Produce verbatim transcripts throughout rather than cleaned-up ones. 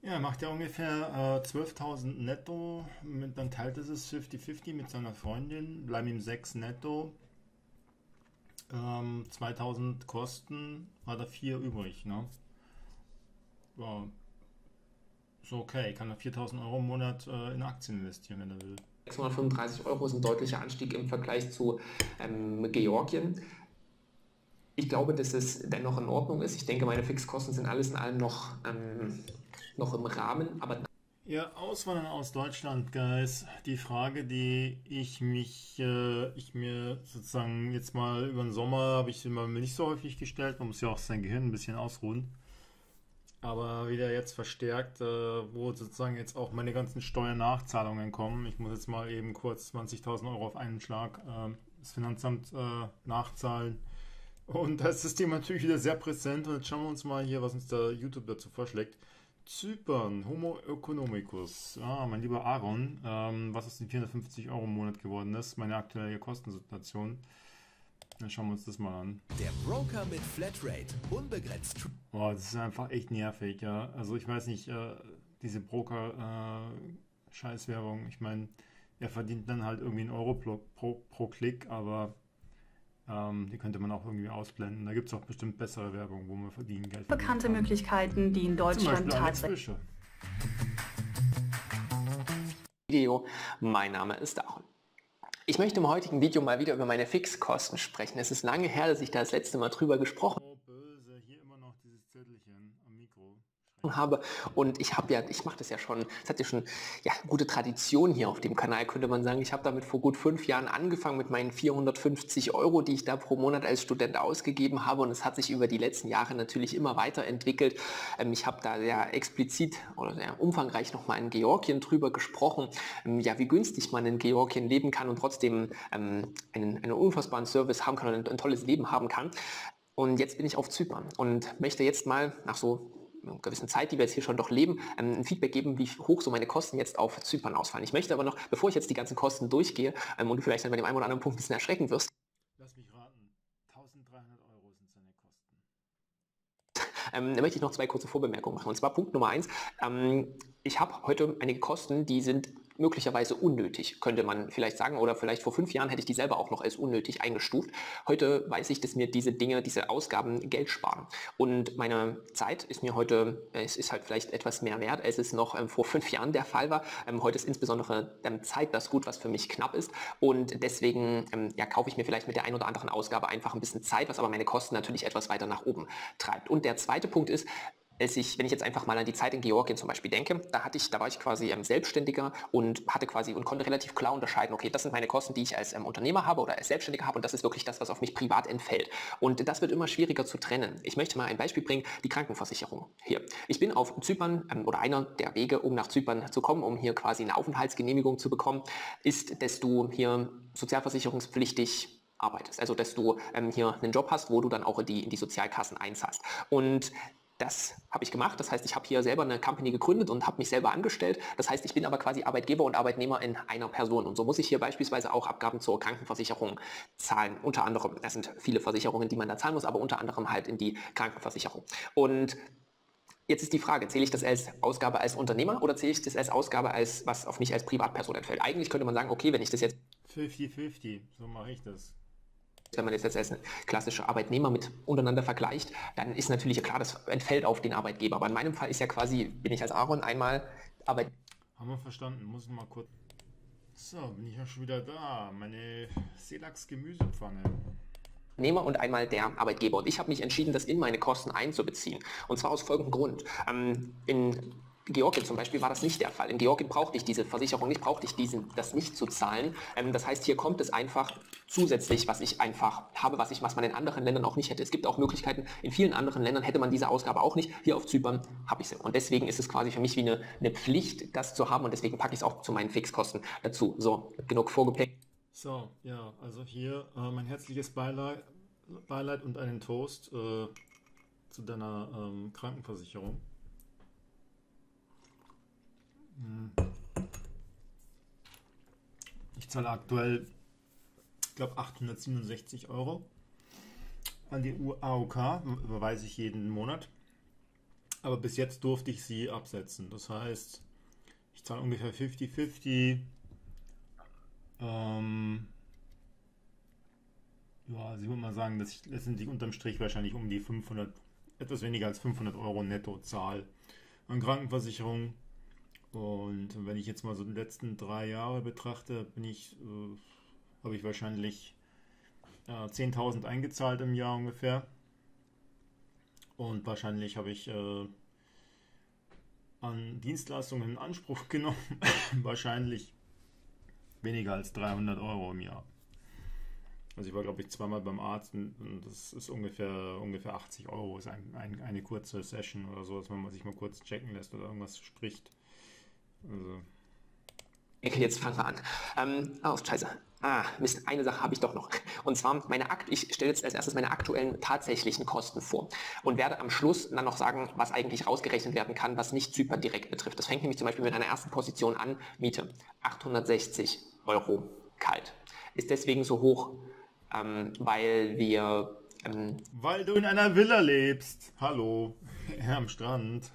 Ja, er macht ja ungefähr äh, zwölftausend netto, mit, dann teilt er es fünfzig fünfzig mit seiner Freundin, bleiben ihm sechs netto, ähm, zweitausend Kosten, hat er vier übrig, ne? Ja, so okay, kann er viertausend Euro im Monat äh, in Aktien investieren, wenn er will. sechshundertfünfunddreißig Euro ist ein deutlicher Anstieg im Vergleich zu ähm, Georgien. Ich glaube, dass es dennoch in Ordnung ist. Ich denke, meine Fixkosten sind alles in allem noch, ähm, noch im Rahmen, aber Ja, Auswandern aus Deutschland, Guys. Die Frage, die ich mich, äh, ich mir sozusagen jetzt mal über den Sommer habe ich immer nicht so häufig gestellt. Man muss ja auch sein Gehirn ein bisschen ausruhen. Aber wieder jetzt verstärkt, äh, wo sozusagen jetzt auch meine ganzen Steuernachzahlungen kommen. Ich muss jetzt mal eben kurz zwanzigtausend Euro auf einen Schlag äh, das Finanzamt äh, nachzahlen. Und da ist das Thema natürlich wieder sehr präsent. Und jetzt schauen wir uns mal hier, was uns der YouTube dazu vorschlägt. Zypern, Homo economicus. Ah, mein lieber Aaron, ähm, was aus den vierhundertfünfzig Euro im Monat geworden ist, meine aktuelle Kostensituation. Dann schauen wir uns das mal an. Der Broker mit Flatrate. Unbegrenzt. Boah, das ist einfach echt nervig, ja. Also ich weiß nicht, äh, diese Broker-Scheißwerbung, ich meine, er verdient dann halt irgendwie einen Euro pro, pro, pro Klick, aber ähm, die könnte man auch irgendwie ausblenden. Da gibt es auch bestimmt bessere Werbung, wo man verdienen Geld verdienen Bekannte kann. Möglichkeiten, die in Zum Deutschland Beispiel Alex tatsächlich. Fischer. Video. Mein Name ist Aaron. Ich möchte im heutigen Video mal wieder über meine Fixkosten sprechen. Es ist lange her, dass ich da das letzte Mal drüber gesprochen Oh, böse, hier immer noch dieses Zettelchen am Mikro. habe und ich habe ja, ich mache das ja schon, es hat ja schon ja, gute Tradition hier auf dem Kanal, könnte man sagen. Ich habe damit vor gut fünf Jahren angefangen mit meinen vierhundertfünfzig Euro, die ich da pro Monat als Student ausgegeben habe und es hat sich über die letzten Jahre natürlich immer weiterentwickelt. Ähm, ich habe da sehr explizit oder sehr umfangreich nochmal in Georgien drüber gesprochen, ähm, ja, wie günstig man in Georgien leben kann und trotzdem ähm, einen, einen unfassbaren Service haben kann und ein, ein tolles Leben haben kann. Und jetzt bin ich auf Zypern und möchte jetzt mal nach so einer gewissen Zeit, die wir jetzt hier schon doch leben, ein Feedback geben, wie hoch so meine Kosten jetzt auf Zypern ausfallen. Ich möchte aber noch, bevor ich jetzt die ganzen Kosten durchgehe und du vielleicht dann bei dem einen oder anderen Punkt ein bisschen erschrecken wirst, Lass mich raten, dreizehnhundert Euro sind seine Kosten. ähm, da möchte ich noch zwei kurze Vorbemerkungen machen. Und zwar Punkt Nummer eins, ähm, ich habe heute einige Kosten, die sind möglicherweise unnötig, könnte man vielleicht sagen, oder vielleicht vor fünf Jahren hätte ich die selber auch noch als unnötig eingestuft. Heute weiß ich, dass mir diese Dinge, diese Ausgaben Geld sparen. Und meine Zeit ist mir heute, es ist halt vielleicht etwas mehr wert, als es noch ähm, vor fünf Jahren der Fall war. Ähm, heute ist insbesondere ähm, Zeit das Gut, was für mich knapp ist. Und deswegen ähm, ja, kaufe ich mir vielleicht mit der ein oder anderen Ausgabe einfach ein bisschen Zeit, was aber meine Kosten natürlich etwas weiter nach oben treibt. Und der zweite Punkt ist, als ich, wenn ich jetzt einfach mal an die Zeit in Georgien zum Beispiel denke, da hatte ich, da war ich quasi ähm, Selbstständiger und hatte quasi und konnte relativ klar unterscheiden, okay, das sind meine Kosten, die ich als ähm, Unternehmer habe oder als Selbstständiger habe und das ist wirklich das, was auf mich privat entfällt. Und das wird immer schwieriger zu trennen. Ich möchte mal ein Beispiel bringen, die Krankenversicherung. Hier, ich bin auf Zypern ähm, oder einer der Wege, um nach Zypern zu kommen, um hier quasi eine Aufenthaltsgenehmigung zu bekommen, ist, dass du hier sozialversicherungspflichtig arbeitest. Also, dass du ähm, hier einen Job hast, wo du dann auch in die, in die Sozialkassen einzahlst. Und das habe ich gemacht. Das heißt, ich habe hier selber eine Company gegründet und habe mich selber angestellt. Das heißt, ich bin aber quasi Arbeitgeber und Arbeitnehmer in einer Person. Und so muss ich hier beispielsweise auch Abgaben zur Krankenversicherung zahlen. Unter anderem, das sind viele Versicherungen, die man da zahlen muss, aber unter anderem halt in die Krankenversicherung. Und jetzt ist die Frage, zähle ich das als Ausgabe als Unternehmer oder zähle ich das als Ausgabe, als was auf mich als Privatperson entfällt? Eigentlich könnte man sagen, okay, wenn ich das jetzt fünfzig fünfzig, so mache ich das. wenn man das jetzt als ein klassischer Arbeitnehmer mit untereinander vergleicht, dann ist natürlich klar, das entfällt auf den Arbeitgeber. Aber in meinem Fall ist ja quasi, bin ich als Aaron einmal Arbeitnehmer. Haben wir verstanden, muss ich mal kurz... So, bin ich ja schon wieder da. Meine Seelachs-Gemüsepfanne. Und einmal der Arbeitgeber. Und ich habe mich entschieden, das in meine Kosten einzubeziehen. Und zwar aus folgendem Grund. Ähm, in Georgien zum Beispiel war das nicht der Fall. In Georgien brauchte ich diese Versicherung nicht, brauchte ich diesen, das nicht zu zahlen. Ähm, das heißt, hier kommt es einfach zusätzlich, was ich einfach habe, was, ich, was man in anderen Ländern auch nicht hätte. Es gibt auch Möglichkeiten, in vielen anderen Ländern hätte man diese Ausgabe auch nicht. Hier auf Zypern habe ich sie. Und deswegen ist es quasi für mich wie eine, eine Pflicht, das zu haben. Und deswegen packe ich es auch zu meinen Fixkosten dazu. So, genug vorgepackt. So, ja, also hier äh, mein herzliches Beileid, Beileid und einen Toast äh, zu deiner ähm, Krankenversicherung. Ich zahle aktuell, ich glaube, achthundertsiebenundsechzig Euro an die A O K, überweise ich jeden Monat. Aber bis jetzt durfte ich sie absetzen. Das heißt, ich zahle ungefähr fünfzig fünfzig. Ähm, ja, also ich würde mal sagen, dass ich letztendlich unterm Strich wahrscheinlich um die fünfhundert, etwas weniger als fünfhundert Euro netto zahle an Krankenversicherung. Und wenn ich jetzt mal so die letzten drei Jahre betrachte, bin ich, äh, habe ich wahrscheinlich äh, zehntausend eingezahlt im Jahr ungefähr. Und wahrscheinlich habe ich äh, an Dienstleistungen in Anspruch genommen, wahrscheinlich weniger als dreihundert Euro im Jahr. Also ich war, glaube ich, zweimal beim Arzt und das ist ungefähr, ungefähr achtzig Euro, ist ein, ein, eine kurze Session oder so, dass man sich mal kurz checken lässt oder irgendwas spricht. Also. Okay, jetzt fangen wir an. Ähm, oh, scheiße. Ah, Mist, eine Sache habe ich doch noch. Und zwar, meine Akt ich stelle jetzt als erstes meine aktuellen tatsächlichen Kosten vor und werde am Schluss dann noch sagen, was eigentlich rausgerechnet werden kann, was nicht Zypern direkt betrifft. Das fängt nämlich zum Beispiel mit einer ersten Position an, Miete, achthundertsechzig Euro kalt. Ist deswegen so hoch, ähm, weil wir... Ähm, weil du in einer Villa lebst. Hallo, am Strand.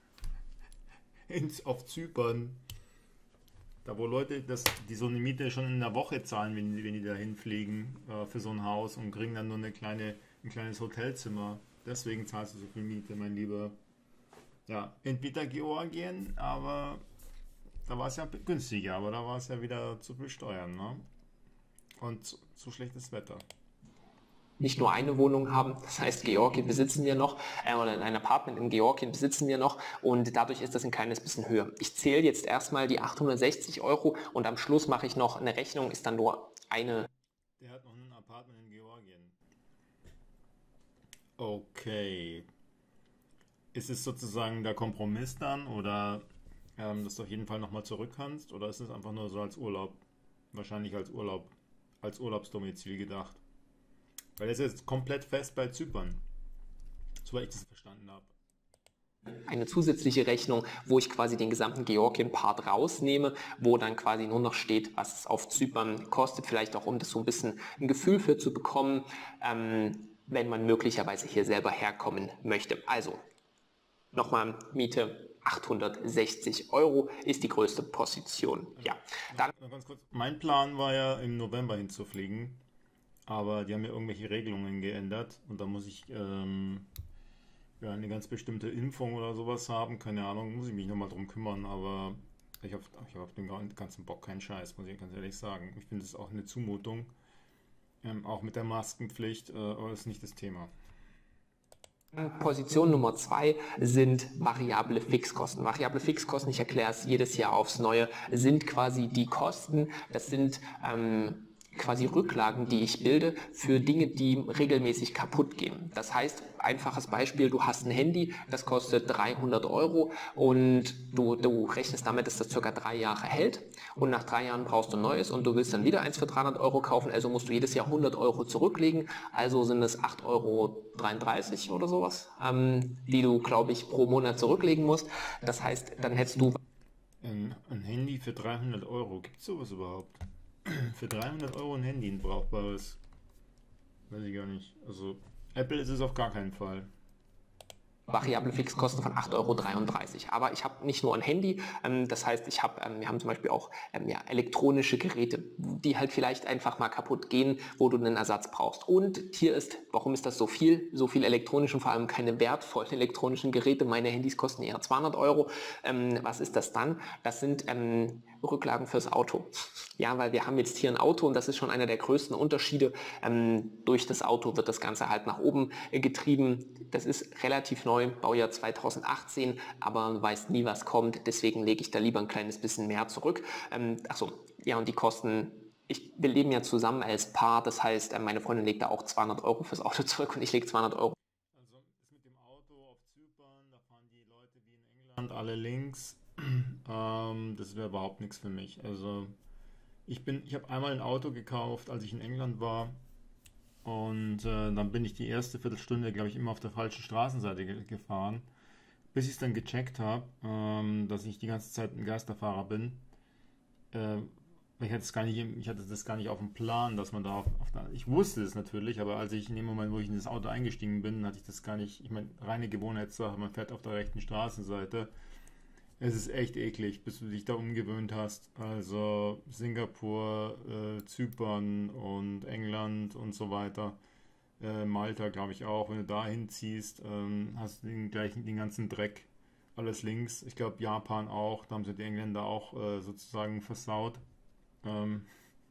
Ins, auf Zypern. Da wo Leute, das, die so eine Miete schon in der Woche zahlen, wenn die, wenn die da hinfliegen äh, für so ein Haus und kriegen dann nur eine kleine, ein kleines Hotelzimmer. Deswegen zahlst du so viel Miete, mein Lieber. Ja, entweder Georgien, aber da war es ja günstiger, aber da war es ja wieder zu viel Steuern, ne? Und zu, zu schlechtes Wetter. Nicht nur eine Wohnung haben, das heißt Georgien besitzen wir noch, äh, oder ein Apartment in Georgien besitzen wir noch und dadurch ist das ein kleines bisschen höher. Ich zähle jetzt erstmal die achthundertsechzig Euro und am Schluss mache ich noch eine Rechnung, ist dann nur eine... Der hat noch ein Apartment in Georgien. Okay. Ist es sozusagen der Kompromiss dann oder ähm, dass du auf jeden Fall nochmal zurück kannst oder ist es einfach nur so als Urlaub, wahrscheinlich als Urlaub, als Urlaubsdomizil gedacht? Weil das ist jetzt komplett fest bei Zypern, soweit ich das verstanden habe. Eine zusätzliche Rechnung, wo ich quasi den gesamten Georgien-Part rausnehme, wo dann quasi nur noch steht, was es auf Zypern kostet, vielleicht auch um das so ein bisschen ein Gefühl für zu bekommen, ähm, wenn man möglicherweise hier selber herkommen möchte. Also, nochmal Miete, achthundertsechzig Euro ist die größte Position. Ja, dann... Ganz kurz. Mein Plan war ja im November hinzufliegen. Aber die haben ja irgendwelche Regelungen geändert und da muss ich ähm, ja, eine ganz bestimmte Impfung oder sowas haben. Keine Ahnung, muss ich mich nochmal drum kümmern, aber ich habe ich hab auf den ganzen Bock keinen Scheiß, muss ich ganz ehrlich sagen. Ich finde es auch eine Zumutung, ähm, auch mit der Maskenpflicht, äh, aber das ist nicht das Thema. Position Nummer zwei sind variable Fixkosten. Variable Fixkosten, ich erkläre es jedes Jahr aufs Neue, sind quasi die Kosten, das sind... Ähm, quasi Rücklagen, die ich bilde für Dinge, die regelmäßig kaputt gehen. Das heißt, einfaches Beispiel, du hast ein Handy, das kostet dreihundert Euro und du, du rechnest damit, dass das circa drei Jahre hält und nach drei Jahren brauchst du ein neues und du willst dann wieder eins für dreihundert Euro kaufen, also musst du jedes Jahr hundert Euro zurücklegen, also sind es acht Euro dreiunddreißig oder sowas, ähm, die du, glaube ich, pro Monat zurücklegen musst. Das heißt, dann hättest du... Ein, ein Handy für dreihundert Euro, gibt es sowas überhaupt? Für dreihundert Euro ein Handy, ein brauchbares. Weiß ich gar nicht. Also, Apple ist es auf gar keinen Fall. Variable Fixkosten von acht Euro dreiunddreißig. Aber ich habe nicht nur ein Handy, ähm, das heißt, ich hab, ähm, wir haben zum Beispiel auch ähm, ja, elektronische Geräte, die halt vielleicht einfach mal kaputt gehen, wo du einen Ersatz brauchst. Und hier ist, warum ist das so viel? So viel elektronisch und vor allem keine wertvollen elektronischen Geräte. Meine Handys kosten eher zweihundert Euro. Ähm, was ist das dann? Das sind ähm, Rücklagen fürs Auto. Ja, weil wir haben jetzt hier ein Auto und das ist schon einer der größten Unterschiede. Ähm, durch das Auto wird das Ganze halt nach oben äh, getrieben. Das ist relativ neu, Baujahr zweitausendachtzehn, aber man weiß nie, was kommt. Deswegen lege ich da lieber ein kleines bisschen mehr zurück. Ähm, achso, ja, und die Kosten, ich, wir leben ja zusammen als Paar. Das heißt, äh, meine Freundin legt da auch zweihundert Euro fürs Auto zurück und ich lege zweihundert Euro. Also ist mit dem Auto auf Zypern, da fahren die Leute wie in England alle links. ähm, das wäre überhaupt nichts für mich. Also ich bin, ich habe einmal ein Auto gekauft, als ich in England war. Und äh, dann bin ich die erste Viertelstunde, glaube ich, immer auf der falschen Straßenseite ge gefahren, bis ich es dann gecheckt habe, ähm, dass ich die ganze Zeit ein Geisterfahrer bin. Äh, Ich hatte, es gar nicht, ich hatte das gar nicht auf dem Plan, dass man da auf, auf der, ich wusste es natürlich, aber als ich in dem Moment, wo ich in das Auto eingestiegen bin, hatte ich das gar nicht, ich meine, reine Gewohnheitssache, man fährt auf der rechten Straßenseite. Es ist echt eklig, bis du dich da umgewöhnt hast. Also Singapur, äh, Zypern und England und so weiter. Äh, Malta, glaube ich auch. Wenn du da hinziehst, ähm, hast du den gleichen, den ganzen Dreck. Alles links. Ich glaube Japan auch. Da haben sie die Engländer auch äh, sozusagen versaut. Ähm,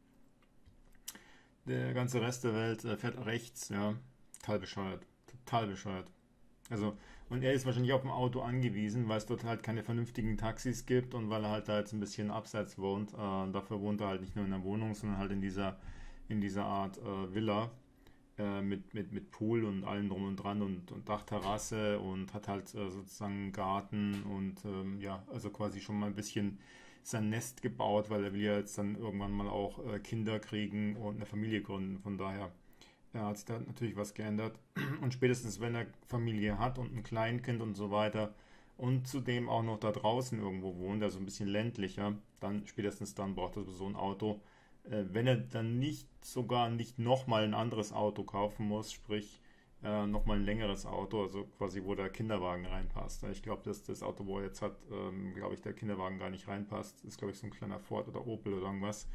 der ganze Rest der Welt äh, fährt rechts, ja. Total bescheuert. Total bescheuert. Also, und er ist wahrscheinlich auf dem Auto angewiesen, weil es dort halt keine vernünftigen Taxis gibt und weil er halt da jetzt ein bisschen abseits wohnt. Äh, dafür wohnt er halt nicht nur in der Wohnung, sondern halt in dieser, in dieser Art äh, Villa äh, mit, mit, mit Pool und allem drum und dran und, und Dachterrasse und hat halt äh, sozusagen einen Garten und ähm, ja, also quasi schon mal ein bisschen sein Nest gebaut, weil er will ja jetzt dann irgendwann mal auch äh, Kinder kriegen und eine Familie gründen. Von daher ja, hat sich da natürlich was geändert. Und spätestens, wenn er Familie hat und ein Kleinkind und so weiter und zudem auch noch da draußen irgendwo wohnt, also ein bisschen ländlicher, dann spätestens dann braucht er so ein Auto. Äh, wenn er dann nicht sogar nicht nochmal ein anderes Auto kaufen muss, sprich äh, nochmal ein längeres Auto, also quasi wo der Kinderwagen reinpasst. Ich glaube, dass das Auto, wo er jetzt hat, ähm, glaube ich, der Kinderwagen gar nicht reinpasst. Das ist, glaube ich, so ein kleiner Ford oder Opel oder irgendwas.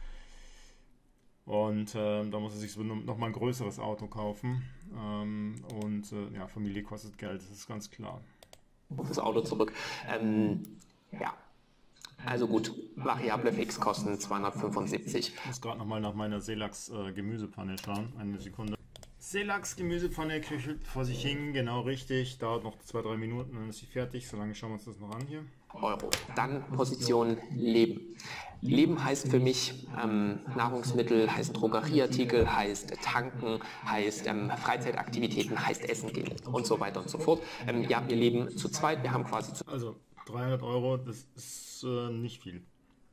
Und äh, da muss er sich so nochmal ein größeres Auto kaufen. Ähm, und äh, ja, Familie kostet Geld, das ist ganz klar. Auf das Auto zurück. Ähm, ja, also gut, variable Fixkosten zweihundertfünfundsiebzig. Ich muss gerade nochmal nach meiner Seelachs äh, Gemüsepfanne schauen. Eine Sekunde. Seelachs Gemüsepfanne köchelt vor sich hin, genau richtig. Dauert noch zwei, drei Minuten, dann ist sie fertig. Solange schauen wir uns das noch an hier. Euro. Dann Position Leben. Leben heißt für mich ähm, Nahrungsmittel, heißt Drogerieartikel, heißt Tanken, heißt ähm, Freizeitaktivitäten, heißt Essen gehen und so weiter und so fort. Ähm, ja, wir leben zu zweit, wir haben quasi zu... Also dreihundert Euro, das ist äh, nicht viel.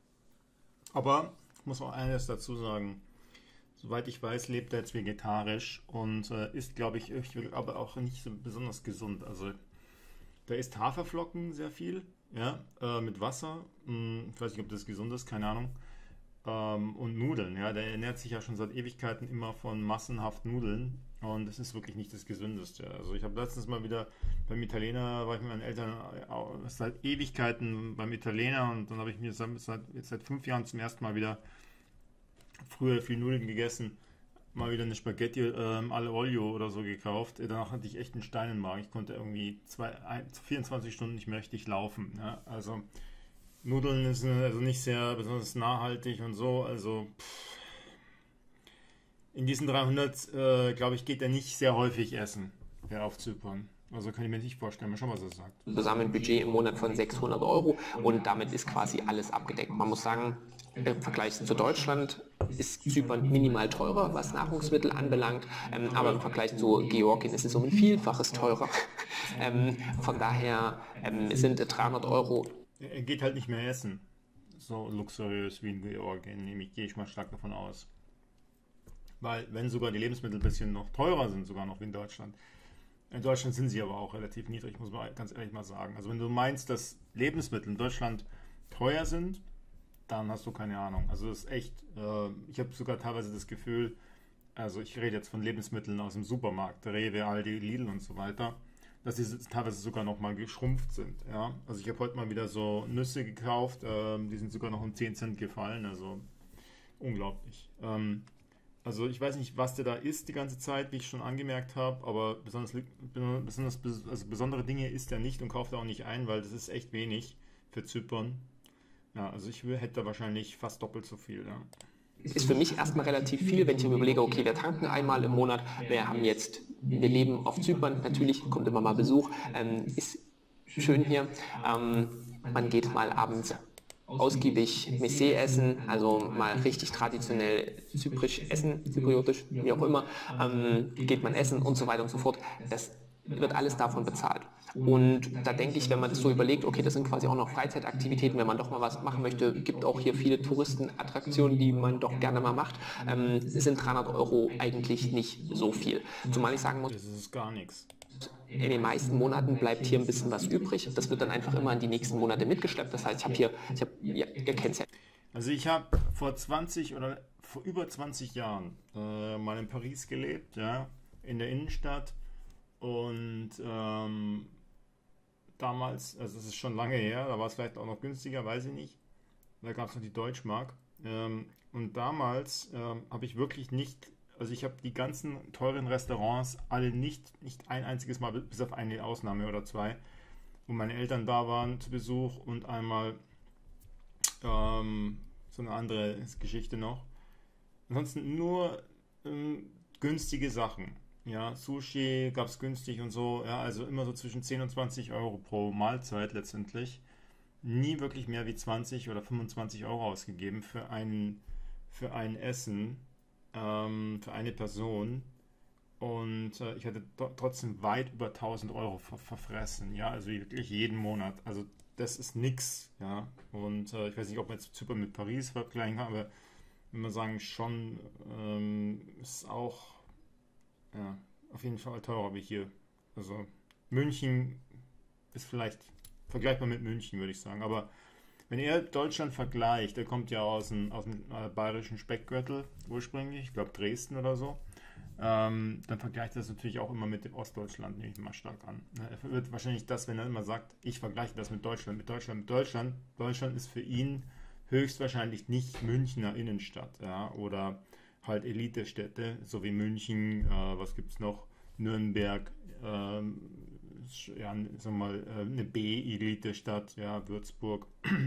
Aber ich muss auch eines dazu sagen. Soweit ich weiß, lebt er jetzt vegetarisch und äh, ist, glaube ich, aber auch nicht so besonders gesund. Also da isst Haferflocken sehr viel, ja, äh, mit Wasser. Hm, ich weiß nicht, ob das gesund ist, keine Ahnung. Ähm, und Nudeln, ja, der ernährt sich ja schon seit Ewigkeiten immer von massenhaft Nudeln und das ist wirklich nicht das Gesündeste. Also ich habe letztens mal wieder beim Italiener, war ich mit meinen Eltern äh, seit Ewigkeiten beim Italiener und dann habe ich mir seit, jetzt seit fünf Jahren zum ersten Mal wieder früher viel Nudeln gegessen, mal wieder eine Spaghetti ähm, alle Olio oder so gekauft. Danach hatte ich echt einen Stein im Magen. Ich konnte irgendwie zwei, ein, vierundzwanzig Stunden nicht mehr richtig laufen. Ja? Also Nudeln ist also nicht sehr besonders nachhaltig und so. Also pff. In diesen dreihundert, äh, glaube ich, geht er nicht sehr häufig essen, ja, auf Zypern. Also kann ich mir nicht vorstellen, mal schon, was er sagt. Zusammen ein Budget im Monat von sechshundert Euro und damit ist quasi alles abgedeckt. Man muss sagen, im Vergleich zu Deutschland ist Zypern minimal teurer, was Nahrungsmittel anbelangt, ähm, aber im Vergleich zu Georgien ist es um ein Vielfaches teurer. ähm, von daher ähm, sind dreihundert Euro. Er geht halt nicht mehr essen, so luxuriös wie in Georgien, nämlich gehe ich mal stark davon aus. Weil, wenn sogar die Lebensmittel ein bisschen noch teurer sind, sogar noch wie in Deutschland. In Deutschland sind sie aber auch relativ niedrig, muss man ganz ehrlich mal sagen. Also wenn du meinst, dass Lebensmittel in Deutschland teuer sind, dann hast du keine Ahnung. Also das ist echt, äh, ich habe sogar teilweise das Gefühl, also ich rede jetzt von Lebensmitteln aus dem Supermarkt, Rewe, Aldi, Lidl und so weiter, dass die teilweise sogar noch mal geschrumpft sind. Ja? Also ich habe heute mal wieder so Nüsse gekauft, äh, die sind sogar noch um zehn Cent gefallen, also unglaublich. Ähm, Also ich weiß nicht, was der da isst die ganze Zeit, wie ich schon angemerkt habe, aber besonders, besonders also besondere Dinge isst er nicht und kauft er auch nicht ein, weil das ist echt wenig für Zypern. Ja, also ich hätte da wahrscheinlich fast doppelt so viel. Ja. Ist für mich erstmal relativ viel, wenn ich mir überlege, okay, wir tanken einmal im Monat, wir haben jetzt, wir leben auf Zypern, natürlich kommt immer mal Besuch, ähm, ist schön hier, ähm, man geht mal abends ausgiebig Messé essen, also mal richtig traditionell zyprisch essen, zypriotisch, wie auch immer, ähm, geht man essen und so weiter und so fort. Das wird alles davon bezahlt. Und da denke ich, wenn man das so überlegt, okay, das sind quasi auch noch Freizeitaktivitäten, wenn man doch mal was machen möchte, gibt auch hier viele Touristenattraktionen, die man doch gerne mal macht, ähm, sind dreihundert Euro eigentlich nicht so viel. Zumal ich sagen muss, das ist gar nichts. In den meisten Monaten bleibt hier ein bisschen was übrig. Das wird dann einfach immer in die nächsten Monate mitgeschleppt. Das heißt, ich habe hier, ich hab, ja, ihr kennt es ja. Also ich habe vor zwanzig oder vor über zwanzig Jahren äh, mal in Paris gelebt, ja, in der Innenstadt und ähm, damals, also das ist schon lange her, da war es vielleicht auch noch günstiger, weiß ich nicht, da gab es noch die Deutschmark ähm, und damals ähm, habe ich wirklich nicht, also ich habe die ganzen teuren Restaurants alle nicht, nicht ein einziges Mal, bis auf eine Ausnahme oder zwei, wo meine Eltern da waren zu Besuch und einmal ähm, so eine andere Geschichte noch. Ansonsten nur ähm, günstige Sachen. Ja, Sushi gab es günstig und so. Ja, also immer so zwischen zehn und zwanzig Euro pro Mahlzeit letztendlich. Nie wirklich mehr wie zwanzig oder fünfundzwanzig Euro ausgegeben für ein, für ein Essen, ähm, für eine Person. Und äh, ich hatte do- trotzdem weit über tausend Euro ver verfressen. Ja, also wirklich jeden Monat. Also das ist nix. Ja, und äh, ich weiß nicht, ob man jetzt Zypern mit Paris vergleichen kann, aber wenn man sagen, schon ähm, ist auch ja, auf jeden Fall teurer wie hier. Also München ist vielleicht vergleichbar mit München, würde ich sagen. Aber wenn er Deutschland vergleicht, der kommt ja aus dem, aus dem äh, bayerischen Speckgürtel ursprünglich, ich glaube Dresden oder so, ähm, dann vergleicht er das natürlich auch immer mit dem Ostdeutschland, nehme ich mal stark an. Er wird wahrscheinlich das, wenn er immer sagt, ich vergleiche das mit Deutschland, mit Deutschland, mit Deutschland. Deutschland ist für ihn höchstwahrscheinlich nicht Münchner Innenstadt, ja, oder halt Elitestädte, so wie München, äh, was gibt es noch, Nürnberg, ähm, ja, sagen wir mal, äh, eine B-Elite-Stadt, ja, Würzburg,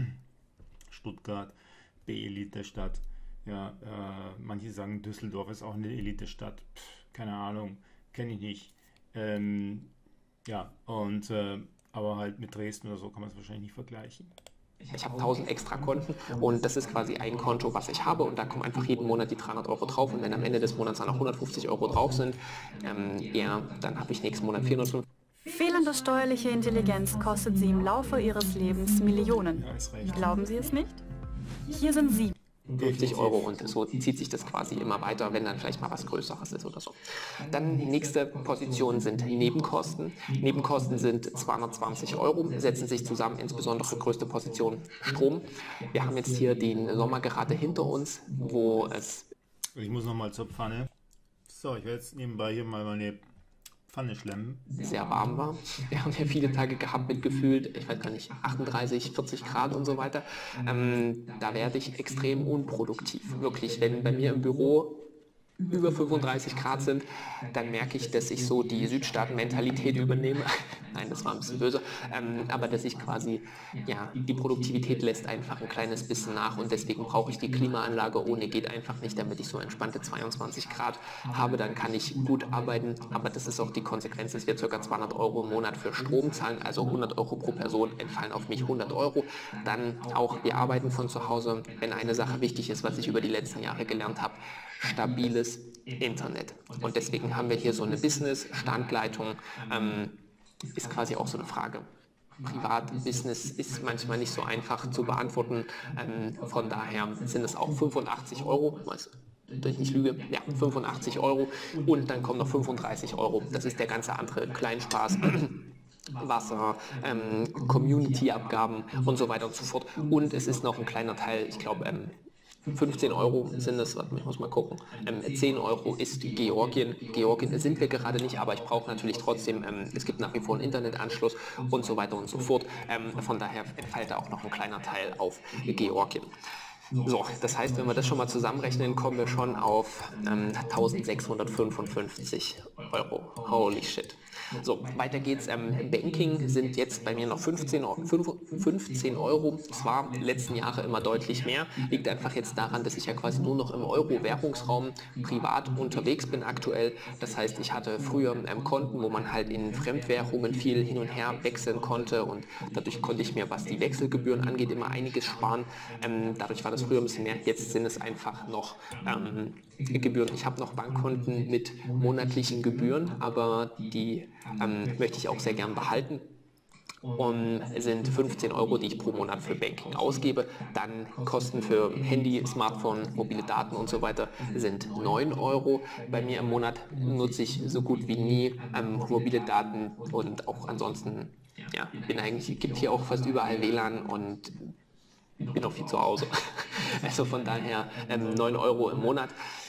Stuttgart, B-Elite-Stadt, ja, äh, manche sagen Düsseldorf ist auch eine Elite-Stadt, Pff, keine Ahnung, kenne ich nicht, ähm, ja, und, äh, aber halt mit Dresden oder so kann man es wahrscheinlich nicht vergleichen. Ich habe tausend extra Konten und das ist quasi ein Konto, was ich habe und da kommen einfach jeden Monat die dreihundert Euro drauf und wenn am Ende des Monats dann noch hundertfünfzig Euro drauf sind, ähm, ja, dann habe ich nächsten Monat vierhundertfünfzig. Fehlende steuerliche Intelligenz kostet Sie im Laufe Ihres Lebens Millionen. Ja, ist recht. Glauben Sie es nicht? Hier sind Sie. fünfzig Euro und so zieht sich das quasi immer weiter, wenn dann vielleicht mal was Größeres ist oder so. Dann nächste Position sind Nebenkosten. Nebenkosten sind zweihundertzwanzig Euro, setzen sich zusammen, insbesondere größte Position Strom. Wir haben jetzt hier den Sommer gerade hinter uns, wo es... Ich muss nochmal zur Pfanne. So, ich werde jetzt nebenbei hier mal meine Pfanne schlemmen. sehr warm war. Wir haben ja viele Tage gehabt mit gefühlt, ich weiß gar nicht, achtunddreißig, vierzig Grad und so weiter. Ähm, da werde ich extrem unproduktiv. Wirklich, wenn bei mir im Büro über fünfunddreißig Grad sind, dann merke ich, dass ich so die Südstaaten-Mentalität übernehme. Nein, das war ein bisschen böse. Ähm, aber dass ich quasi, ja, die Produktivität lässt einfach ein kleines bisschen nach und deswegen brauche ich die Klimaanlage. Ohne geht einfach nicht, damit ich so entspannte zweiundzwanzig Grad habe. Dann kann ich gut arbeiten, aber das ist auch die Konsequenz, dass wir ca. zweihundert Euro im Monat für Strom zahlen, also hundert Euro pro Person entfallen auf mich hundert Euro. Dann auch, wir arbeiten von zu Hause. Wenn eine Sache wichtig ist, was ich über die letzten Jahre gelernt habe, stabiles Internet. Und deswegen haben wir hier so eine Business-Standleitung, ähm, ist quasi auch so eine Frage. Privat-Business ist manchmal nicht so einfach zu beantworten, ähm, von daher sind es auch fünfundachtzig Euro, weiß, dass ich nicht lüge, ja, fünfundachtzig Euro und dann kommen noch fünfunddreißig Euro, das ist der ganze andere Kleinspaß. Wasser, ähm, Community-Abgaben und so weiter und so fort. Und es ist noch ein kleiner Teil, ich glaube, ähm, fünfzehn Euro sind es, warte, ich muss mal gucken, ähm, zehn Euro ist Georgien. Georgien sind wir gerade nicht, aber ich brauche natürlich trotzdem, ähm, es gibt nach wie vor einen Internetanschluss und so weiter und so fort. Ähm, von daher entfällt da auch noch ein kleiner Teil auf Georgien. So, das heißt, wenn wir das schon mal zusammenrechnen, kommen wir schon auf ähm, eintausendsechshundertfünfundfünfzig Euro. Holy shit. So, weiter geht's. Ähm, Banking sind jetzt bei mir noch fünfzehn Euro. Es war letzten Jahre immer deutlich mehr. Liegt einfach jetzt daran, dass ich ja quasi nur noch im Euro-Währungsraum privat unterwegs bin aktuell. Das heißt, ich hatte früher ähm, Konten, wo man halt in Fremdwährungen viel hin und her wechseln konnte und dadurch konnte ich mir, was die Wechselgebühren angeht, immer einiges sparen. Ähm, dadurch war das früher ein bisschen mehr. Jetzt sind es einfach noch ähm, Gebühren. Ich habe noch Bankkonten mit monatlichen Gebühren, aber die ähm, möchte ich auch sehr gern behalten. Und sind fünfzehn Euro, die ich pro Monat für Banking ausgebe. Dann Kosten für Handy, Smartphone, mobile Daten und so weiter sind neun Euro. Bei mir im Monat nutze ich so gut wie nie ähm, mobile Daten und auch ansonsten, ja, bin eigentlich, gibt hier auch fast überall W L A N und bin noch viel zu Hause. Also von daher ähm, neun Euro im Monat.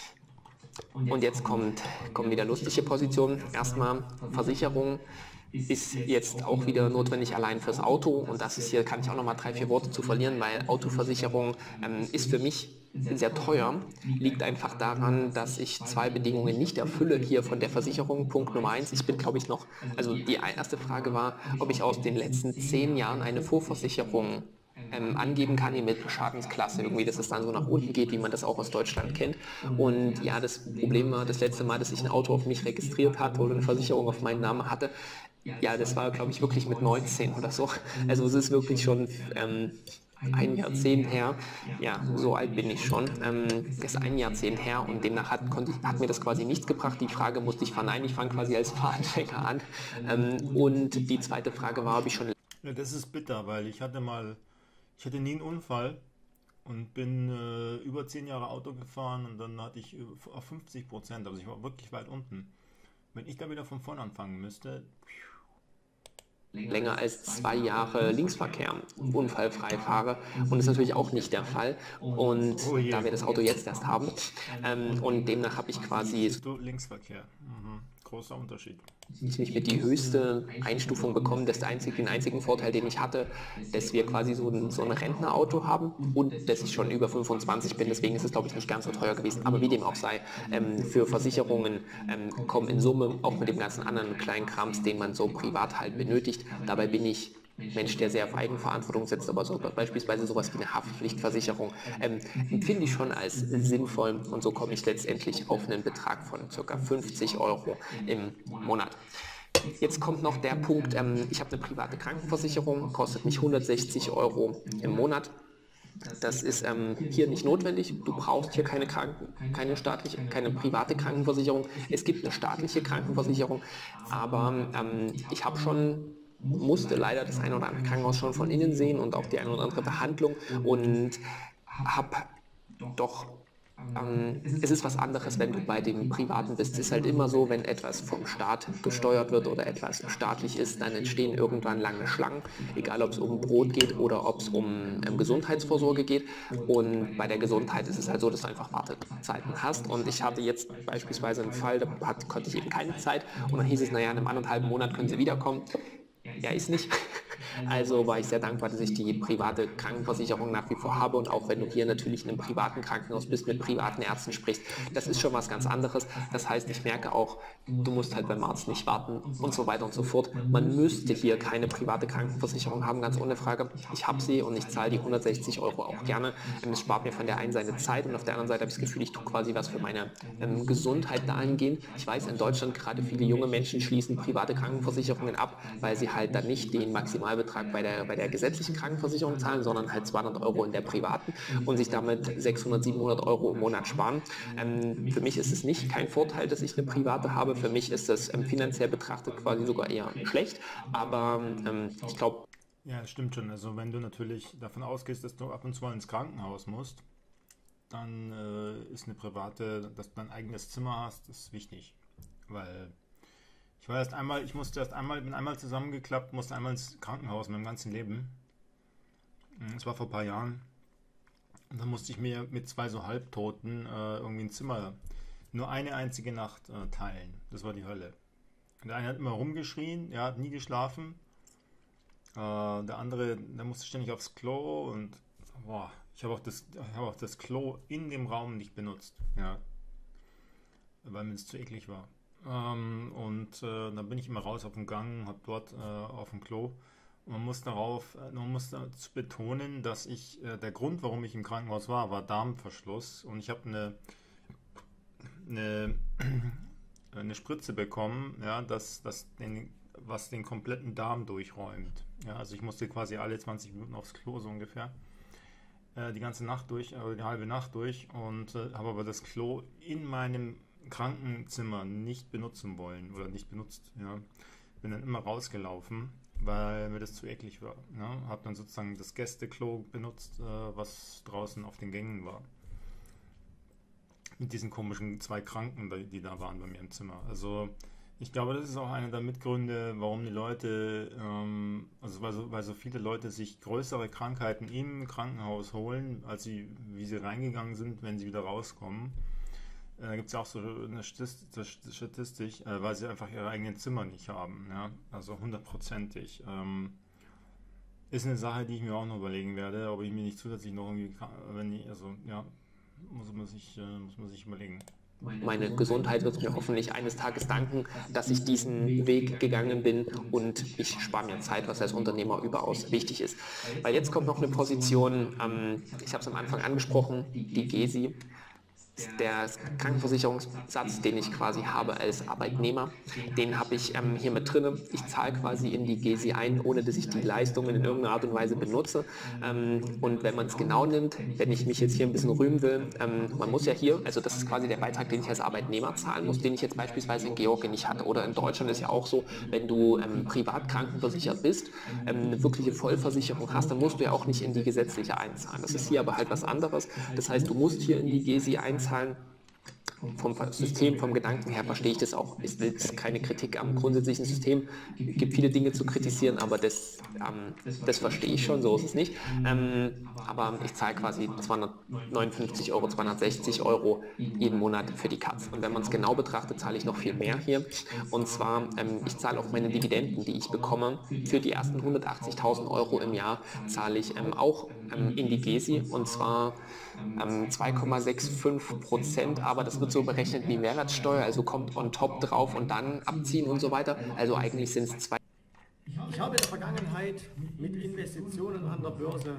Und jetzt kommt, kommen wieder lustige Positionen. Erstmal Versicherung ist jetzt auch wieder notwendig allein fürs Auto. Und das ist hier, kann ich auch noch mal drei, vier Worte zu verlieren, weil Autoversicherung ähm, ist für mich sehr teuer. Liegt einfach daran, dass ich zwei Bedingungen nicht erfülle hier von der Versicherung. Punkt Nummer eins, ich bin glaube ich noch, also die erste Frage war, ob ich aus den letzten zehn Jahren eine Vorversicherung Ähm, angeben kann, hier mit Schadensklasse irgendwie, dass es dann so nach unten geht, wie man das auch aus Deutschland kennt. Und ja, das Problem war, das letzte Mal, dass ich ein Auto auf mich registriert hatte oder eine Versicherung auf meinen Namen hatte, ja, das war, glaube ich, wirklich mit neunzehn oder so. Also es ist wirklich schon ähm, ein Jahrzehnt her. Ja, so alt bin ich schon. Ähm, das ist ein Jahrzehnt her und demnach hat, konnte, hat mir das quasi nichts gebracht. Die Frage musste ich verneinen. Ich fange quasi als Fahranfänger an. Ähm, und die zweite Frage war, ob ich schon... Ja, das ist bitter, weil ich hatte mal Ich hatte nie einen Unfall und bin äh, über zehn Jahre Auto gefahren und dann hatte ich auf fünfzig Prozent, also ich war wirklich weit unten. Wenn ich da wieder von vorne anfangen müsste, länger als zwei Jahre Linksverkehr unfallfrei fahre und das ist natürlich auch nicht der Fall und oh je. da wir das Auto jetzt erst haben ähm, und demnach habe ich quasi du Linksverkehr. Mhm. Großer Unterschied. nicht mit die höchste Einstufung bekommen. Das ist der einzige, den einzigen Vorteil, den ich hatte, dass wir quasi so ein, so ein Rentnerauto haben und dass ich schon über fünfundzwanzig bin. Deswegen ist es, glaube ich, nicht ganz so teuer gewesen. Aber wie dem auch sei, ähm, für Versicherungen ähm, kommen in Summe, auch mit dem ganzen anderen kleinen Krams, den man so privat halt benötigt. Dabei bin ich Mensch, der sehr auf Eigenverantwortung setzt, aber so beispielsweise sowas wie eine Haftpflichtversicherung ähm, empfinde ich schon als sinnvoll und so komme ich letztendlich auf einen Betrag von ca. fünfzig Euro im Monat. Jetzt kommt noch der Punkt, ähm, ich habe eine private Krankenversicherung, kostet mich hundertsechzig Euro im Monat. Das ist ähm, hier nicht notwendig. Du brauchst hier keine, Kranken, keine staatliche, keine private Krankenversicherung. Es gibt eine staatliche Krankenversicherung, aber ähm, ich habe schon musste leider das eine oder andere Krankenhaus schon von innen sehen und auch die eine oder andere Behandlung und habe doch, ähm, es ist was anderes, wenn du bei dem Privaten bist. Es ist halt immer so, wenn etwas vom Staat gesteuert wird oder etwas staatlich ist, dann entstehen irgendwann lange Schlangen, egal ob es um Brot geht oder ob es um ähm, Gesundheitsvorsorge geht und bei der Gesundheit ist es halt so, dass du einfach Wartezeiten hast und ich hatte jetzt beispielsweise einen Fall, da hat, konnte ich eben keine Zeit und dann hieß es, naja, in einem anderthalb Monat können sie wiederkommen. Ja, ist nicht. Also war ich sehr dankbar, dass ich die private Krankenversicherung nach wie vor habe und auch wenn du hier natürlich in einem privaten Krankenhaus bist, mit privaten Ärzten sprichst, das ist schon was ganz anderes. Das heißt, ich merke auch, du musst halt beim Arzt nicht warten und so weiter und so fort. Man müsste hier keine private Krankenversicherung haben, ganz ohne Frage. Ich habe sie und ich zahle die hundertsechzig Euro auch gerne. Es spart mir von der einen Seite Zeit und auf der anderen Seite habe ich das Gefühl, ich tue quasi was für meine ähm, Gesundheit dahingehend. Ich weiß, in Deutschland gerade viele junge Menschen schließen private Krankenversicherungen ab, weil sie halt dann nicht den Maximalbetrag bei der, bei der gesetzlichen Krankenversicherung zahlen, sondern halt zweihundert Euro in der privaten und sich damit sechshundert, siebenhundert Euro im Monat sparen. Ähm, für mich ist es nicht kein Vorteil, dass ich eine private habe. Für mich ist das ähm, finanziell betrachtet quasi sogar eher schlecht, aber ähm, ich glaube... Ja, das stimmt schon. Also wenn du natürlich davon ausgehst, dass du ab und zu mal ins Krankenhaus musst, dann äh, ist eine private, dass du ein eigenes Zimmer hast, ist wichtig, weil ich war erst einmal, ich musste erst einmal, bin einmal zusammengeklappt, musste einmal ins Krankenhaus in meinem ganzen Leben. Das war vor ein paar Jahren. Und dann musste ich mir mit zwei so Halbtoten äh, irgendwie ein Zimmer, nur eine einzige Nacht äh, teilen. Das war die Hölle. Und der eine hat immer rumgeschrien, er hat nie geschlafen. Äh, der andere, der musste ständig aufs Klo und boah, ich habe auch das, ich habe auch das Klo in dem Raum nicht benutzt, ja, weil mir das zu eklig war. Ähm, und äh, dann bin ich immer raus auf den Gang, hab dort äh, auf dem Klo. Und man muss darauf, äh, man muss dazu betonen, dass ich, äh, der Grund, warum ich im Krankenhaus war, war Darmverschluss. Und ich habe eine, eine, eine Spritze bekommen, ja, das, das den, was den kompletten Darm durchräumt. Ja, also ich musste quasi alle zwanzig Minuten aufs Klo so ungefähr. Äh, die ganze Nacht durch, äh, die halbe Nacht durch. Und äh, habe aber das Klo in meinem Krankenzimmer nicht benutzen wollen oder nicht benutzt, ja. Bin dann immer rausgelaufen, weil mir das zu eklig war. Ja. Habe dann sozusagen das Gästeklo benutzt, äh, was draußen auf den Gängen war. Mit diesen komischen zwei Kranken, die da waren bei mir im Zimmer. Also Ich glaube, das ist auch einer der Mitgründe, warum die Leute, ähm, also weil so, weil so viele Leute sich größere Krankheiten im Krankenhaus holen, als sie, wie sie reingegangen sind, wenn sie wieder rauskommen. Äh, da gibt es ja auch so eine Statistik, äh, weil sie einfach ihre eigenen Zimmer nicht haben, ja? Also hundertprozentig. Ähm, ist eine Sache, die ich mir auch noch überlegen werde, ob ich mir nicht zusätzlich noch irgendwie, wenn ich, also ja, muss man sich, äh, muss man sich überlegen. Meine Gesundheit wird mir hoffentlich eines Tages danken, dass ich diesen Weg gegangen bin und ich spare mir Zeit, was als Unternehmer überaus wichtig ist. Weil jetzt kommt noch eine Position, ähm, ich habe es am Anfang angesprochen, die Gesi. Der Krankenversicherungssatz, den ich quasi habe als Arbeitnehmer, den habe ich ähm, hier mit drin. Ich zahle quasi in die Gesi ein, ohne dass ich die Leistungen in irgendeiner Art und Weise benutze. Ähm, und wenn man es genau nimmt, wenn ich mich jetzt hier ein bisschen rühmen will, ähm, man muss ja hier, also das ist quasi der Beitrag, den ich als Arbeitnehmer zahlen muss, den ich jetzt beispielsweise in Georgien nicht hatte. Oder in Deutschland ist ja auch so, wenn du ähm, privat krankenversichert bist, ähm, eine wirkliche Vollversicherung hast, dann musst du ja auch nicht in die gesetzliche einzahlen. Das ist hier aber halt was anderes. Das heißt, du musst hier in die Gesi einzahlen. Vom System, vom Gedanken her verstehe ich das auch. Es ist keine Kritik am grundsätzlichen System. Es gibt viele Dinge zu kritisieren, aber das, ähm, das verstehe ich schon, so ist es nicht. Ähm, aber ich zahle quasi zweihundertneunundfünfzig Euro, zweihundertsechzig Euro jeden Monat für die Katz. Und wenn man es genau betrachtet, zahle ich noch viel mehr hier. Und zwar, ähm, ich zahle auch meine Dividenden, die ich bekomme. Für die ersten hundertachtzigtausend Euro im Jahr zahle ich ähm, auch ähm, in die Gesi. Und zwar ähm, zwei Komma fünfundsechzig Prozent, aber das wird so berechnet wie Mehrwertsteuer, also kommt on top drauf und dann abziehen und so weiter. Also eigentlich sind es zwei. Ich habe in der Vergangenheit mit Investitionen an der Börse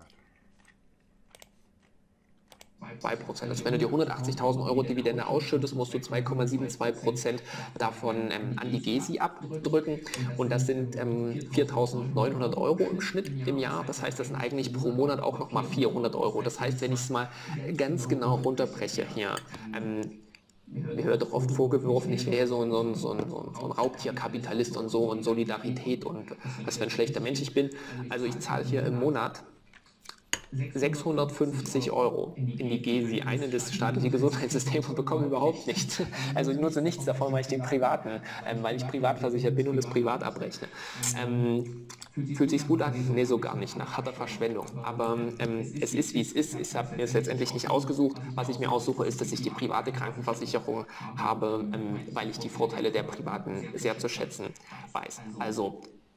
zwei Prozent. Also wenn du dir hundertachtzigtausend Euro Dividende ausschüttest, musst du zwei Komma zweiundsiebzig Prozent davon ähm, an die Gesi abdrücken und das sind ähm, viertausendneunhundert Euro im Schnitt im Jahr. Das heißt, das sind eigentlich pro Monat auch nochmal vierhundert Euro. Das heißt, wenn ich es mal ganz genau runterbreche hier, ähm, mir wird doch oft vorgeworfen, ich wäre so ein, so, ein, so, ein, so ein Raubtierkapitalist und so und Solidarität und was für ein schlechter Mensch ich bin. Also ich zahle hier im Monat sechshundertfünfzig Euro in die Gesi ein, in das staatliche Gesundheitssystem und bekomme überhaupt nichts. Also ich nutze nichts davon, weil ich den privaten, ähm, weil ich privat versichert bin und das privat abrechne. Ähm, fühlt sich gut an? Nee, so gar nicht, nach harter Verschwendung. Aber ähm, es ist, wie es ist. Ich habe mir es letztendlich nicht ausgesucht. Was ich mir aussuche, ist, dass ich die private Krankenversicherung habe, ähm, weil ich die Vorteile der privaten sehr zu schätzen weiß. Also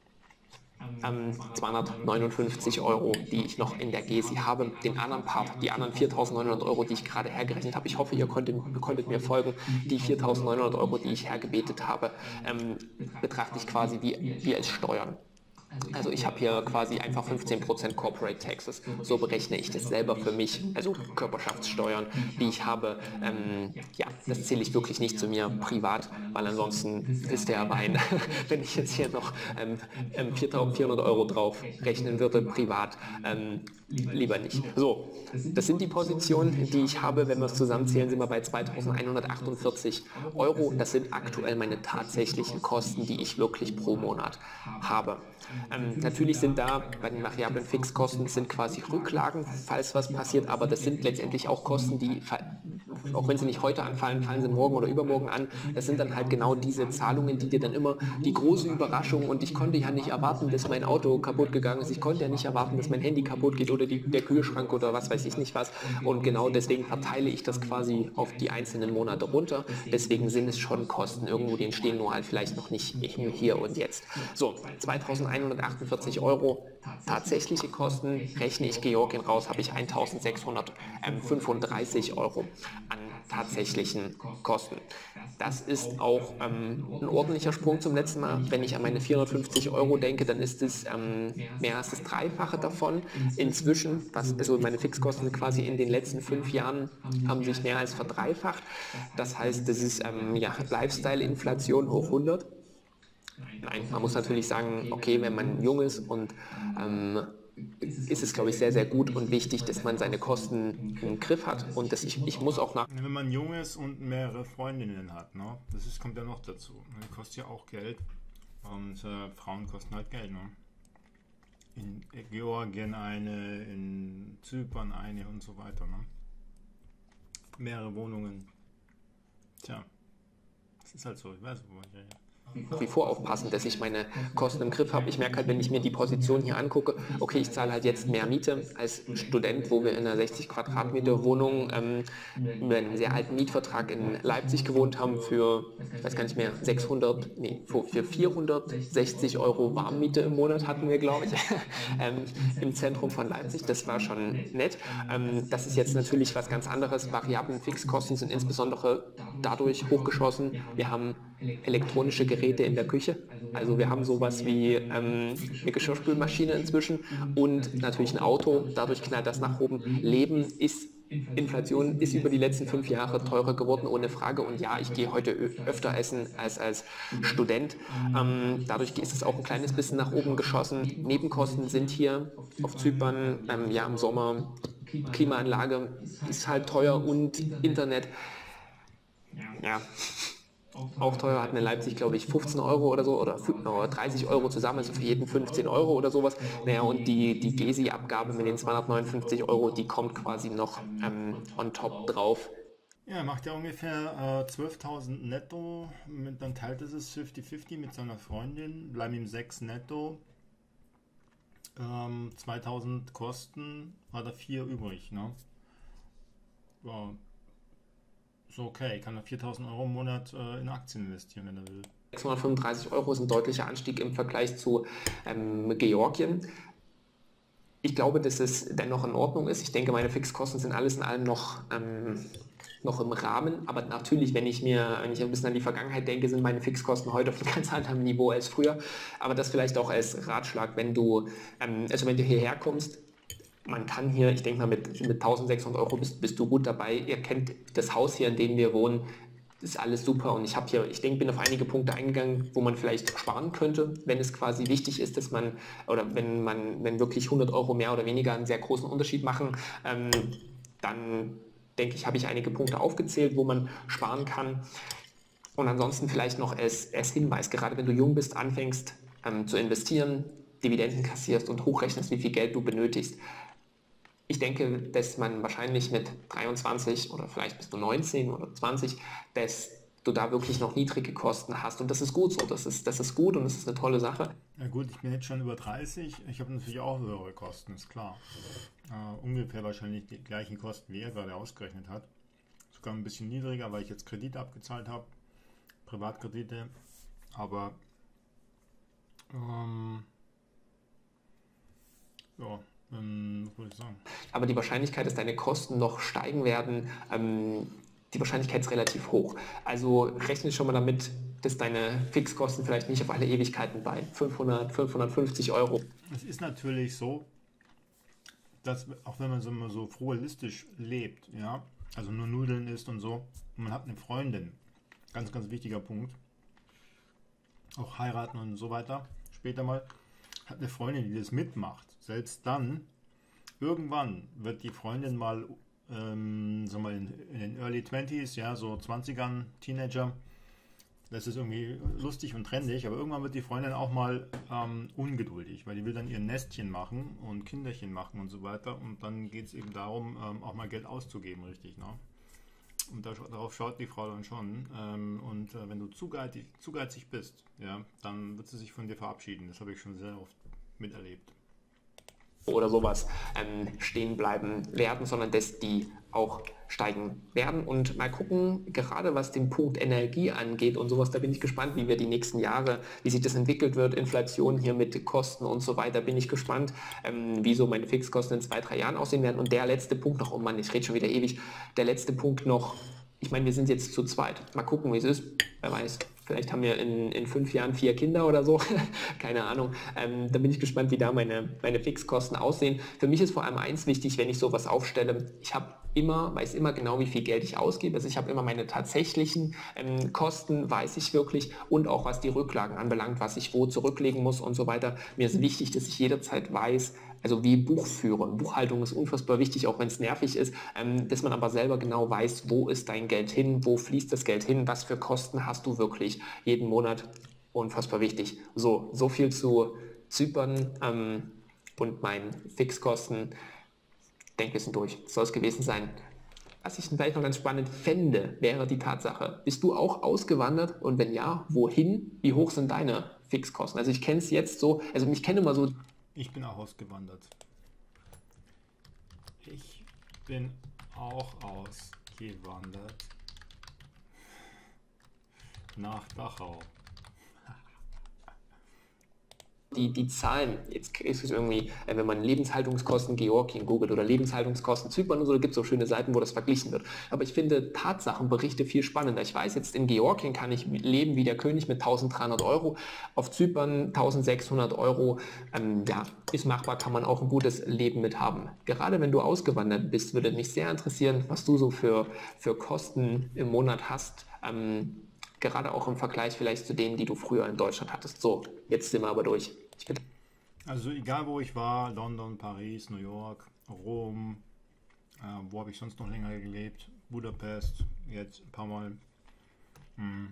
Ähm, zweihundertneunundfünfzig Euro, die ich noch in der Gesi habe. Den anderen Part, die anderen viertausendneunhundert Euro, die ich gerade hergerechnet habe, ich hoffe, ihr konntet, konntet mir folgen, die viertausendneunhundert Euro, die ich hergebetet habe, ähm, betrachte ich quasi wie, wie als Steuern. Also ich habe hier quasi einfach fünfzehn Prozent Corporate Taxes, so berechne ich das selber für mich, also Körperschaftssteuern, die ich habe, ähm, ja, das zähle ich wirklich nicht zu mir privat, weil ansonsten ist der Wein, wenn ich jetzt hier noch ähm, viertausendvierhundert Euro drauf rechnen würde, privat, ähm, lieber nicht. So, das sind die Positionen, die ich habe, wenn wir es zusammenzählen, sind wir bei zweitausendeinhundertachtundvierzig Euro, das sind aktuell meine tatsächlichen Kosten, die ich wirklich pro Monat habe. Ähm, natürlich sind da bei den variablen Fixkosten sind quasi Rücklagen, falls was passiert, aber das sind letztendlich auch Kosten, die, auch wenn sie nicht heute anfallen, fallen sie morgen oder übermorgen an. Das sind dann halt genau diese Zahlungen, die dir dann immer die große Überraschung und ich konnte ja nicht erwarten, dass mein Auto kaputt gegangen ist, ich konnte ja nicht erwarten, dass mein Handy kaputt geht oder die, der Kühlschrank oder was weiß ich nicht was und genau deswegen verteile ich das quasi auf die einzelnen Monate runter. Deswegen sind es schon Kosten irgendwo, die entstehen nur halt vielleicht noch nicht hier und jetzt. So, zweitausendeinhundertachtundvierzig Euro tatsächliche Kosten, rechne ich Georgien raus, habe ich eintausendsechshundertfünfunddreißig Euro an tatsächlichen Kosten. Das ist auch ähm, ein ordentlicher Sprung zum letzten Mal. Wenn ich an meine vierhundertfünfzig Euro denke, dann ist es ähm, mehr als das Dreifache davon. Inzwischen, was, also meine Fixkosten quasi in den letzten fünf Jahren haben sich mehr als verdreifacht. Das heißt, das ist ähm, ja, Lifestyle-Inflation hoch hundert. Nein, man muss natürlich sagen, okay, wenn man jung ist und ähm, ist es, glaube ich, sehr, sehr gut und wichtig, dass man seine Kosten im Griff hat und dass ich, ich muss auch nach... Wenn man jung ist und mehrere Freundinnen hat, ne? Das ist, kommt ja noch dazu. Die kostet ja auch Geld und äh, Frauen kosten halt Geld. Ne? In Georgien eine, in Zypern eine und so weiter. Ne? Mehrere Wohnungen. Tja. Das ist halt so, ich weiß, wo ich ja. Nach wie vor aufpassen, dass ich meine Kosten im Griff habe. Ich merke halt, wenn ich mir die Position hier angucke, okay, ich zahle halt jetzt mehr Miete als Student, wo wir in einer sechzig Quadratmeter Wohnung ähm, mit einem sehr alten Mietvertrag in Leipzig gewohnt haben für, ich weiß gar nicht mehr, sechshundert, nee, für vierhundertsechzig Euro Warmmiete im Monat hatten wir, glaube ich, ähm, im Zentrum von Leipzig. Das war schon nett. Ähm, das ist jetzt natürlich was ganz anderes. Variablen Fixkosten sind insbesondere dadurch hochgeschossen. Wir haben elektronische Geräte in der Küche. Also wir haben sowas wie ähm, eine Geschirrspülmaschine inzwischen und natürlich ein Auto. Dadurch knallt das nach oben. Leben ist, Inflation ist über die letzten fünf Jahre teurer geworden, ohne Frage. Und ja, ich gehe heute öfter essen als als Student. Ähm, dadurch ist es auch ein kleines bisschen nach oben geschossen. Nebenkosten sind hier auf Zypern, ähm, ja im Sommer, Klimaanlage ist halt teuer und Internet, ja, auch teuer, hatten in Leipzig, glaube ich, fünfzehn Euro oder so oder dreißig Euro zusammen, also für jeden fünfzehn Euro oder sowas. Naja, und die, die G E S I-Abgabe mit den zweihundertneunundfünfzig Euro, die kommt quasi noch ähm, on top drauf. Ja, macht ja ungefähr äh, zwölftausend netto, mit, dann teilt es es fünfzig fünfzig mit seiner Freundin, bleiben ihm sechs netto, ähm, zweitausend Kosten, hat er vier übrig, ne? Ja. So, okay, kann er viertausend Euro im Monat äh, in Aktien investieren, wenn er will. sechshundertfünfunddreißig Euro ist ein deutlicher Anstieg im Vergleich zu ähm, Georgien. Ich glaube, dass es dennoch in Ordnung ist. Ich denke, meine Fixkosten sind alles in allem noch, ähm, noch im Rahmen. Aber natürlich, wenn ich mir, wenn ich ein bisschen an die Vergangenheit denke, sind meine Fixkosten heute auf einem ganz anderen Niveau als früher. Aber das vielleicht auch als Ratschlag, wenn du, ähm, also wenn du hierher kommst, man kann hier, ich denke mal, mit, mit eintausendsechshundert Euro bist, bist du gut dabei. Ihr kennt das Haus hier, in dem wir wohnen, ist alles super. Und ich habe hier, ich denke, bin auf einige Punkte eingegangen, wo man vielleicht sparen könnte, wenn es quasi wichtig ist, dass man, oder wenn man, wenn wirklich hundert Euro mehr oder weniger einen sehr großen Unterschied machen, ähm, dann denke ich, habe ich einige Punkte aufgezählt, wo man sparen kann. Und ansonsten vielleicht noch als, als Hinweis, gerade wenn du jung bist, anfängst ähm, zu investieren, Dividenden kassierst und hochrechnest, wie viel Geld du benötigst. Ich denke, dass man wahrscheinlich mit dreiundzwanzig oder vielleicht bist du neunzehn oder zwanzig, dass du da wirklich noch niedrige Kosten hast. Und das ist gut so, das ist, das ist gut und das ist eine tolle Sache. Na gut, ich bin jetzt schon über dreißig, ich habe natürlich auch höhere Kosten, ist klar. Äh, ungefähr wahrscheinlich die gleichen Kosten, wie er gerade ausgerechnet hat. Sogar ein bisschen niedriger, weil ich jetzt Kredite abgezahlt habe, Privatkredite. Aber ähm, ja, Ähm, was wollte ich sagen? Aber die Wahrscheinlichkeit, dass deine Kosten noch steigen werden, ähm, die Wahrscheinlichkeit ist relativ hoch. Also rechne schon mal damit, dass deine Fixkosten vielleicht nicht auf alle Ewigkeiten bei fünfhundert, fünfhundertfünfzig Euro. Es ist natürlich so, dass auch wenn man so, immer so frugalistisch lebt, ja, also nur Nudeln isst und so, und man hat eine Freundin, ganz, ganz wichtiger Punkt, auch heiraten und so weiter, später mal, hat eine Freundin, die das mitmacht. Selbst dann, irgendwann wird die Freundin mal, ähm, sagen wir in, in den Early Twenties, ja, so zwanzigern, Teenager, das ist irgendwie lustig und trendig, aber irgendwann wird die Freundin auch mal ähm, ungeduldig, weil die will dann ihr Nestchen machen und Kinderchen machen und so weiter und dann geht es eben darum, ähm, auch mal Geld auszugeben, richtig, ne? Und da, darauf schaut die Frau dann schon. Ähm, und äh, wenn du zu geizig, zu geizig bist, ja, dann wird sie sich von dir verabschieden. Das habe ich schon sehr oft miterlebt. Oder sowas ähm, stehen bleiben werden, sondern dass die auch steigen werden. Und mal gucken, gerade was den Punkt Energie angeht und sowas, da bin ich gespannt, wie wir die nächsten Jahre, wie sich das entwickelt wird, Inflation hier mit Kosten und so weiter, bin ich gespannt, ähm, wie so meine Fixkosten in zwei, drei Jahren aussehen werden. Und der letzte Punkt noch, oh Mann, ich rede schon wieder ewig, der letzte Punkt noch, ich meine, wir sind jetzt zu zweit. Mal gucken, wie es ist, wer weiß. Vielleicht haben wir in, in fünf Jahren vier Kinder oder so. Keine Ahnung. Ähm, da bin ich gespannt, wie da meine, meine Fixkosten aussehen. Für mich ist vor allem eins wichtig, wenn ich sowas aufstelle. Ich habe immer, weiß immer genau, wie viel Geld ich ausgebe. Also ich habe immer meine tatsächlichen ähm, Kosten, weiß ich wirklich. Und auch was die Rücklagen anbelangt, was ich wo zurücklegen muss und so weiter. Mir ist wichtig, dass ich jederzeit weiß, also wie Buchführen. Buchhaltung ist unfassbar wichtig, auch wenn es nervig ist, ähm, dass man aber selber genau weiß, wo ist dein Geld hin, wo fließt das Geld hin, was für Kosten hast du wirklich jeden Monat. Unfassbar wichtig. So, so viel zu Zypern ähm, und meinen Fixkosten. Ich denke, wir sind durch. Das soll es gewesen sein. Was ich vielleicht noch ganz spannend fände, wäre die Tatsache, bist du auch ausgewandert und wenn ja, wohin? Wie hoch sind deine Fixkosten? Also ich kenne es jetzt so, also ich kenne immer so... Ich bin auch ausgewandert. Ich bin auch ausgewandert nach Dachau. Die, die Zahlen, jetzt ist es irgendwie, äh, wenn man Lebenshaltungskosten Georgien googelt oder Lebenshaltungskosten Zypern und so, da gibt es auch schöne Seiten, wo das verglichen wird. Aber ich finde Tatsachenberichte viel spannender. Ich weiß, jetzt in Georgien kann ich leben wie der König mit dreizehnhundert Euro, auf Zypern eintausendsechshundert Euro. Ähm, ja, ist machbar, kann man auch ein gutes Leben mit haben. Gerade wenn du ausgewandert bist, würde mich sehr interessieren, was du so für, für Kosten im Monat hast. Ähm, Gerade auch im Vergleich vielleicht zu denen, die du früher in Deutschland hattest. So, jetzt sind wir aber durch. Ich bin Also egal wo ich war, London, Paris, New York, Rom, äh, wo habe ich sonst noch länger gelebt? Budapest, jetzt ein paar Mal. Hm.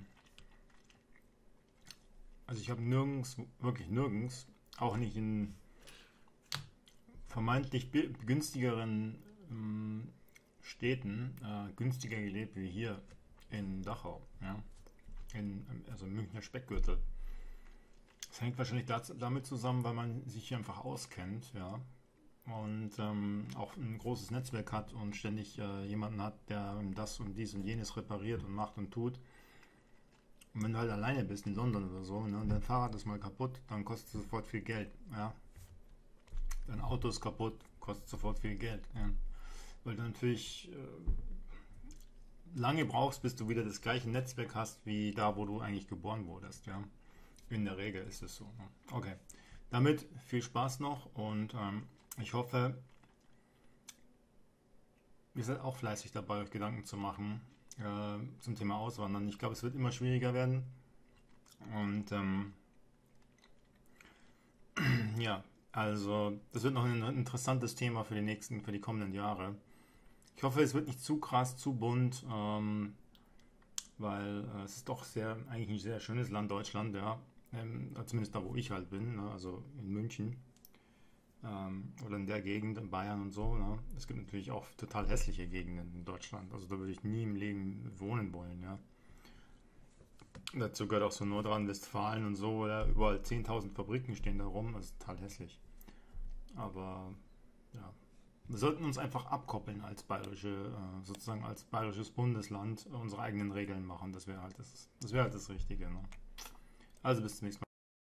Also ich habe nirgends, wirklich nirgends, auch nicht in vermeintlich günstigeren ähm, Städten äh, günstiger gelebt wie hier in Dachau. Ja? In, also im Münchner Speckgürtel. Das hängt wahrscheinlich damit zusammen, weil man sich hier einfach auskennt, ja, und ähm, auch ein großes Netzwerk hat und ständig äh, jemanden hat, der das und dies und jenes repariert und macht und tut. Und wenn du halt alleine bist in London oder so, ne, und dein Fahrrad ist mal kaputt, dann kostet es sofort viel Geld, ja. Dein Auto ist kaputt, kostet sofort viel Geld, ja. Weil du natürlich äh, lange brauchst, bis du wieder das gleiche Netzwerk hast, wie da, wo du eigentlich geboren wurdest, ja. In der Regel ist es so. Ne? Okay. Damit viel Spaß noch und ähm, ich hoffe, ihr seid auch fleißig dabei, euch Gedanken zu machen äh, zum Thema Auswandern. Ich glaube, es wird immer schwieriger werden. Und ähm, ja, also das wird noch ein interessantes Thema für die nächsten, für die kommenden Jahre. Ich hoffe, es wird nicht zu krass, zu bunt, ähm, weil äh, es ist doch sehr, eigentlich ein sehr schönes Land, Deutschland, ja. Ähm, zumindest da, wo ich halt bin, ne? Also in München ähm, oder in der Gegend, in Bayern und so. Ne? Es gibt natürlich auch total hässliche Gegenden in Deutschland, also da würde ich nie im Leben wohnen wollen, ja. Dazu gehört auch so Nordrhein-Westfalen und so, ja, überall zehntausend Fabriken stehen da rum, das ist total hässlich. Aber ja, wir sollten uns einfach abkoppeln als bayerische, äh, sozusagen als bayerisches Bundesland, unsere eigenen Regeln machen, das wäre halt das, das wäre halt das Richtige. Ne? Also bis zum nächsten Mal.